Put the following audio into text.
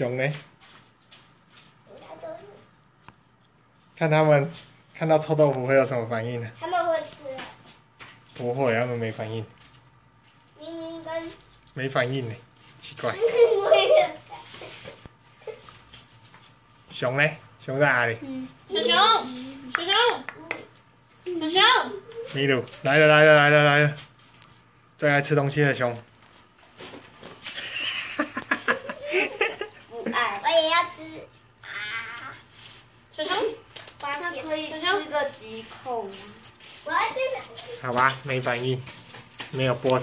熊呢？看他们看到臭豆腐会有什么反应呢？ 他们会吃。 不会，他们没反应。 明明跟没反应呢，奇怪。熊呢？熊在哪里？ 小熊，小熊，小熊。 米鲁来了！最爱吃东西的熊。 不爱，我也要吃。啊！ 小熊， 它可以吃个几口吗？ 我要吃。 好吧，没反应，没有剥